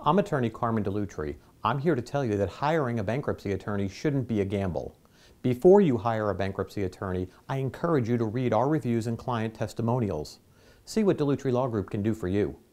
I'm attorney Carmen DeLutri. I'm here to tell you that hiring a bankruptcy attorney shouldn't be a gamble. Before you hire a bankruptcy attorney, I encourage you to read our reviews and client testimonials. See what DeLutri Law Group can do for you.